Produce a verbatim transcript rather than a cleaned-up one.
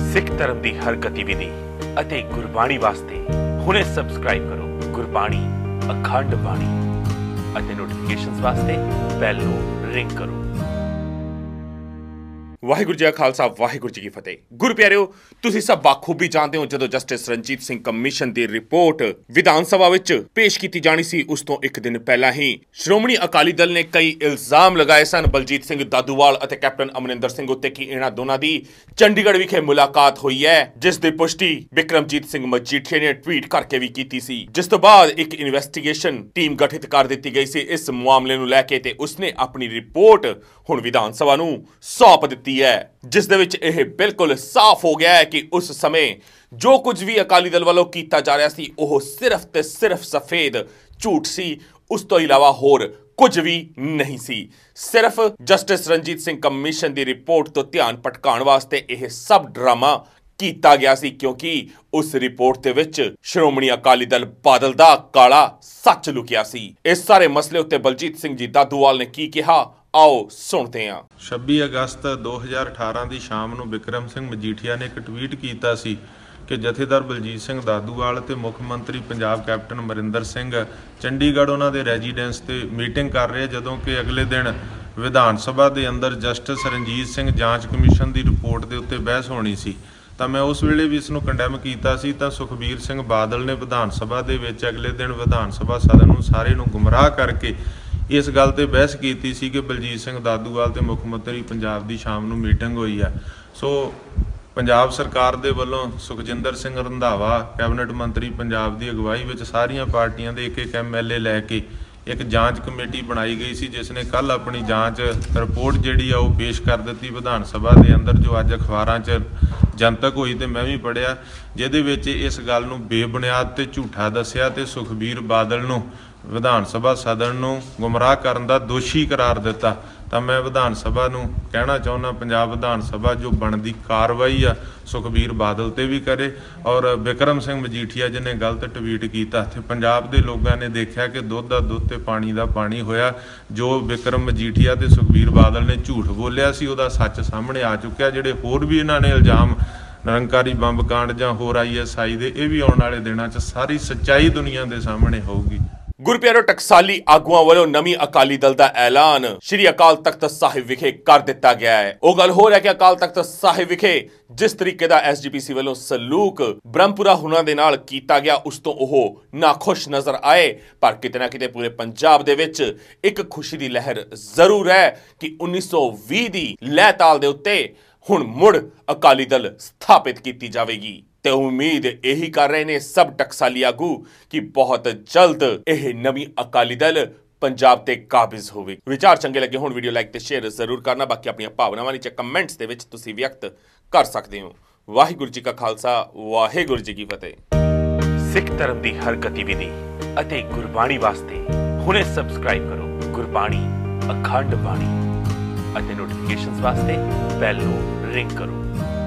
सिख धर्म की हर गतिविधि ਅਤੇ ਗੁਰਬਾਣੀ ਵਾਸਤੇ ਹੁਣੇ ਸਬਸਕ੍ਰਾਈਬ ਕਰੋ ਗੁਰਬਾਣੀ ਅਖੰਡ ਬਾਣੀ ਅਤੇ ਨੋਟੀਫਿਕੇਸ਼ਨਸ ਵਾਸਤੇ ਬੈਲ ਨੂੰ ਰਿੰਗ ਕਰੋ। ਵਾਹਿਗੁਰੂ ਜੀ ਕਾ ਖਾਲਸਾ ਵਾਹਿਗੁਰੂ ਜੀ ਕੀ ਫਤਿਹ। ਗੁਰੂ ਪਿਆਰਿਓ, ਤੁਸੀਂ ਸਭ ਬਾਖੂਬੀ ਜਾਣਦੇ ਹੋ ਜਦੋਂ ਜਸਟਿਸ ਰਣਜੀਤ ਸਿੰਘ ਕਮਿਸ਼ਨ ਦੀ ਰਿਪੋਰਟ ਵਿਧਾਨ ਸਭਾ ਵਿੱਚ ਪੇਸ਼ ਕੀਤੀ ਜਾਣੀ ਸੀ, ਉਸ ਤੋਂ ਇੱਕ ਦਿਨ ਪਹਿਲਾਂ ਹੀ ਸ਼੍ਰੋਮਣੀ ਅਕਾਲੀ ਦਲ ਨੇ ਕਈ ਇਲਜ਼ਾਮ ਲਗਾਏ ਸਨ ਬਲਜੀਤ ਸਿੰਘ ਦਾਦੂਵਾਲ ਅਤੇ ਕੈਪਟਨ ਅਮਰਿੰਦਰ ਸਿੰਘ ਉੱਤੇ ਕਿ ਇਹਨਾਂ ਦੋਨਾਂ ਦੀ ਚੰਡੀਗੜ੍ਹ ਵਿਖੇ ਮੁਲਾਕਾਤ ਹੋਈ ਹੈ, ਜਿਸ ਦੀ ਪੁਸ਼ਟੀ ਬਿਕਰਮਜੀਤ ਸਿੰਘ ਮਜੀਠੀਆ ਨੇ ਟਵੀਟ ਕਰਕੇ ਵੀ ਕੀਤੀ ਸੀ। ਜਿਸ ਤੋਂ ਬਾਅਦ ਇੱਕ ਇਨਵੈਸਟੀਗੇਸ਼ਨ ਟੀਮ ਗਠਿਤ ਕਰ ਦਿੱਤੀ ਗਈ ਸੀ ਇਸ ਮਾਮਲੇ ਨੂੰ ਲੈ ਕੇ ਤੇ ਉਸਨੇ ਆਪਣੀ ਰਿਪੋਰਟ ਹੁਣ ਵਿਧਾਨ ਸਭਾ ਨੂੰ ਸੌਂਪ ਦਿੱਤੀ ਹੈ, ਜਿਸ ਦੇ ਵਿੱਚ ਇਹ ਬਿਲਕੁਲ ਸਾਫ਼ ਹੋ ਗਿਆ ਹੈ ਕਿ ਉਸ ਸਮੇਂ ਜੋ ਕੁਝ ਵੀ ਅਕਾਲੀ ਦਲ ਵੱਲੋਂ ਕੀਤਾ ਜਾ ਰਿਹਾ ਸੀ ਉਹ ਸਿਰਫ ਤੇ ਸਿਰਫ ਸਫੇਦ ਝੂਠ ਸੀ, ਉਸ ਤੋਂ ਇਲਾਵਾ ਹੋਰ ਕੁਝ ਵੀ ਨਹੀਂ ਸੀ। ਸਿਰਫ ਜਸਟਿਸ ਰਣਜੀਤ ਸਿੰਘ ਕਮਿਸ਼ਨ ਦੀ ਰਿਪੋਰਟ ਤੋਂ ਧਿਆਨ ਭਟਕਾਉਣ ਵਾਸਤੇ ਇਹ ਸਭ ਡਰਾਮਾ ਕੀਤਾ ਗਿਆ ਸੀ, ਕਿਉਂਕਿ ਉਸ ਰਿਪੋਰਟ ਦੇ ਵਿੱਚ ਸ਼੍ਰੋਮਣੀ ਅਕਾਲੀ ਦਲ ਬਾਦਲ ਦਾ ਕਾਲਾ ਸੱਚ ਲੁਕਿਆ ਸੀ। ਇਸ ਸਾਰੇ ਮਸਲੇ ਉੱਤੇ ਬਲਜੀਤ ਸਿੰਘ ਜੀ ਦਾਦੂਵਾਲ ਨੇ ਕੀ ਕਿਹਾ, ਆਓ ਸੁਣਦੇ ਹਾਂ। ਛੱਬੀ ਅਗਸਤ ਦੋ ਹਜ਼ਾਰ ਅਠਾਰਾਂ ਦੀ ਸ਼ਾਮ ਨੂੰ ਬਿਕਰਮ ਸਿੰਘ ਮਜੀਠੀਆ ਨੇ ਇੱਕ ਟਵੀਟ ਕੀਤਾ ਸੀ ਕਿ ਜਥੇਦਾਰ ਬਲਜੀਤ ਸਿੰਘ ਦਾਦੂਵਾਲ ਤੇ ਮੁੱਖ ਮੰਤਰੀ ਪੰਜਾਬ ਕੈਪਟਨ ਅਮਰਿੰਦਰ ਸਿੰਘ ਚੰਡੀਗੜ੍ਹ ਉਹਨਾਂ ਦੇ ਰੈਜ਼ੀਡੈਂਸ ਤੇ ਮੀਟਿੰਗ ਕਰ ਰਹੇ, ਜਦੋਂ ਕਿ ਅਗਲੇ ਦਿਨ ਵਿਧਾਨ ਸਭਾ ਦੇ ਅੰਦਰ ਜਸਟਿਸ ਰਣਜੀਤ ਸਿੰਘ ਜਾਂਚ ਕਮਿਸ਼ਨ ਦੀ ਰਿਪੋਰਟ ਦੇ ਉੱਤੇ ਬਹਿਸ ਹੋਣੀ ਸੀ। ਤਾਂ ਮੈਂ ਉਸ ਵੇਲੇ ਵੀ ਇਸ ਨੂੰ ਕੰਡੈਮ ਕੀਤਾ ਸੀ। ਤਾਂ ਸੁਖਬੀਰ ਸਿੰਘ ਬਾਦਲ ਨੇ ਵਿਧਾਨ ਸਭਾ ਦੇ ਵਿੱਚ ਅਗਲੇ ਦਿਨ ਵਿਧਾਨ ਸਭਾ ਸਦਨ ਨੂੰ ਸਾਰੇ ਨੂੰ ਗੁੰਮਰਾਹ ਕਰਕੇ ਇਸ ਗੱਲ ਤੇ ਬਹਿਸ ਕੀਤੀ ਸੀ ਕਿ ਬਲਜੀਤ ਸਿੰਘ ਦਾਦੂਵਾਲ ਤੇ ਮੁੱਖ ਮੰਤਰੀ ਪੰਜਾਬ ਦੀ ਸ਼ਾਮ ਨੂੰ ਮੀਟਿੰਗ ਹੋਈ ਆ। ਸੋ ਪੰਜਾਬ ਸਰਕਾਰ ਦੇ ਵੱਲੋਂ ਸੁਖਜਿੰਦਰ ਸਿੰਘ ਰੰਧਾਵਾ ਕੈਬਨਿਟ ਮੰਤਰੀ ਪੰਜਾਬ ਦੀ ਅਗਵਾਈ ਵਿੱਚ ਸਾਰੀਆਂ ਪਾਰਟੀਆਂ ਦੇ ਇੱਕ ਇੱਕ ਐਮ ਐਲ ਏ ਲੈ ਕੇ ਇੱਕ ਜਾਂਚ ਕਮੇਟੀ ਬਣਾਈ ਗਈ ਸੀ, ਜਿਸ ਨੇ ਕੱਲ੍ਹ ਆਪਣੀ ਜਾਂਚ ਰਿਪੋਰਟ ਜਿਹੜੀ ਆ ਉਹ ਪੇਸ਼ ਕਰ ਦਿੱਤੀ ਵਿਧਾਨ ਸਭਾ ਦੇ ਅੰਦਰ, ਜੋ ਅੱਜ ਅਖਬਾਰਾਂ 'ਚ ਜਨਤਕ ਹੋਈ ਤੇ ਮੈਂ ਵੀ ਪੜ੍ਹਿਆ, ਜਿਹਦੇ ਵਿੱਚ ਇਸ ਗੱਲ ਨੂੰ ਬੇਬੁਨਿਆਦ ਤੇ ਝੂਠਾ ਦੱਸਿਆ ਤੇ ਸੁਖਬੀਰ ਬਾਦਲ ਨੂੰ ਵਿਧਾਨ ਸਭਾ ਸਦਨ ਨੂੰ ਗੁੰਮਰਾਹ ਕਰਨ ਦਾ ਦੋਸ਼ੀ ਕਰਾਰ ਦਿੱਤਾ। ਤਾਂ ਮੈਂ ਵਿਧਾਨ ਸਭਾ ਨੂੰ ਕਹਿਣਾ ਚਾਹੁੰਦਾ, ਪੰਜਾਬ ਵਿਧਾਨ ਸਭਾ ਜੋ ਬਣਦੀ ਕਾਰਵਾਈ ਆ ਸੁਖਬੀਰ ਬਾਦਲ ਤੇ ਵੀ ਕਰੇ, ਔਰ ਬਿਕਰਮ ਸਿੰਘ ਮਜੀਠੀਆ ਜਿਹਨੇ ਗਲਤ ਟਵੀਟ ਕੀਤਾ ਤੇ ਪੰਜਾਬ ਦੇ ਲੋਕਾਂ ਨੇ ਦੇਖਿਆ ਕਿ ਦੁੱਧ ਦਾ ਦੁੱਧ ਤੇ ਪਾਣੀ ਦਾ ਪਾਣੀ ਹੋਇਆ। ਜੋ ਬਿਕਰਮ ਮਜੀਠੀਆ ਤੇ ਸੁਖਬੀਰ ਬਾਦਲ ਨੇ ਝੂਠ ਬੋਲਿਆ ਸੀ ਉਹਦਾ ਸੱਚ ਸਾਹਮਣੇ ਆ ਚੁੱਕਿਆ। ਜਿਹੜੇ ਹੋਰ ਵੀ ਇਹਨਾਂ ਨੇ ਇਲਜ਼ਾਮ ਨਿਰੰਕਾਰੀ ਬੰਬ ਕਾਂਡ ਜਾਂ ਹੋਰ ਆਈ ਐਸ ਆਈ ਦੇ, ਇਹ ਵੀ ਆਉਣ ਵਾਲੇ ਦਿਨਾਂ 'ਚ ਸਾਰੀ ਸੱਚਾਈ ਦੁਨੀਆ ਦੇ ਸਾਹਮਣੇ ਹੋਊਗੀ। ਗੁਰਪਿਆਰੋ, ਟਕਸਾਲੀ ਆਗੂਆਂ ਵੱਲੋਂ ਨਵੀਂ ਅਕਾਲੀ ਦਲ ਦਾ ਐਲਾਨ ਸ਼੍ਰੀ ਅਕਾਲ ਤਖਤ ਸਾਹਿਬ ਵਿਖੇ ਕਰ ਦਿੱਤਾ ਗਿਆ ਹੈ। ਉਹ ਗੱਲ ਹੋ ਰਿਹਾ ਕਿ ਅਕਾਲ ਤਖਤ ਸਾਹਿਬ ਵਿਖੇ ਜਿਸ ਤਰੀਕੇ ਦਾ ਐਸ ਜੀ ਪੀ ਸੀ ਵੱਲੋਂ ਸਲੂਕ ਬ੍ਰਹਮਪੁਰਾ ਹੁਣਾਂ ਦੇ ਨਾਲ ਕੀਤਾ ਗਿਆ, ਉਸ ਤੋਂ ਉਹ ਨਾਖੁਸ਼ ਨਜ਼ਰ ਆਏ। ਪਰ ਕਿਤੇ ਨਾ ਕਿਤੇ ਪੂਰੇ ਪੰਜਾਬ ਦੇ ਵਿੱਚ ਇੱਕ ਖੁਸ਼ੀ ਦੀ ਲਹਿਰ ਜ਼ਰੂਰ ਹੈ ਕਿ ਉੱਨੀ ਸੌ ਵੀਹ ਦੀ ਲੈਅ ਤਾਲ ਦੇ ਉੱਤੇ ਹੁਣ ਮੁੜ ਅਕਾਲੀ ਦਲ ਸਥਾਪਿਤ ਕੀਤੀ ਜਾਵੇਗੀ ਤੇ ਉਮੀਦ ਇਹੀ ਕਰ ਰਹੇ ਨੇ ਸਭ ਟਕਸਾਲੀ ਆਗੂ ਕਿ ਬਹੁਤ ਜਲਦ ਇਹ ਨਵੀਂ ਅਕਾਲੀ ਦਲ ਪੰਜਾਬ ਤੇ ਕਾਬਿਜ਼ ਹੋਵੇ। ਵਿਚਾਰ ਚੰਗੇ ਲੱਗੇ ਹੁਣ ਵੀਡੀਓ ਲਾਈਕ ਤੇ ਸ਼ੇਅਰ ਜ਼ਰੂਰ ਕਰਨਾ। ਬਾਕੀ ਆਪਣੀਆਂ ਭਾਵਨਾਵਾਂ ਨੀਚੇ ਕਮੈਂਟਸ ਦੇ ਵਿੱਚ ਤੁਸੀਂ ਵਿਅਕਤ ਕਰ ਸਕਦੇ ਹੋ। ਵਾਹਿਗੁਰੂ ਜੀ ਕਾ ਖਾਲਸਾ ਵਾਹਿਗੁਰੂ ਜੀ ਕੀ ਫਤਿਹ। ਸਿੱਖ ਧਰਮ ਦੀ ਹਰ ਗਤੀਵਿਧੀ ਅਤੇ ਗੁਰਬਾਣੀ ਵਾਸਤੇ ਹੁਣੇ ਸਬਸਕ੍ਰਾਈਬ ਕਰੋ ਗੁਰਬਾਣੀ ਅਖੰਡ ਬਾਣੀ ਅਤੇ ਨੋਟੀਫਿਕੇਸ਼ਨਸ ਵਾਸਤੇ ਬੈਲ ਨੂੰ ਰਿੰਗ ਕਰੋ।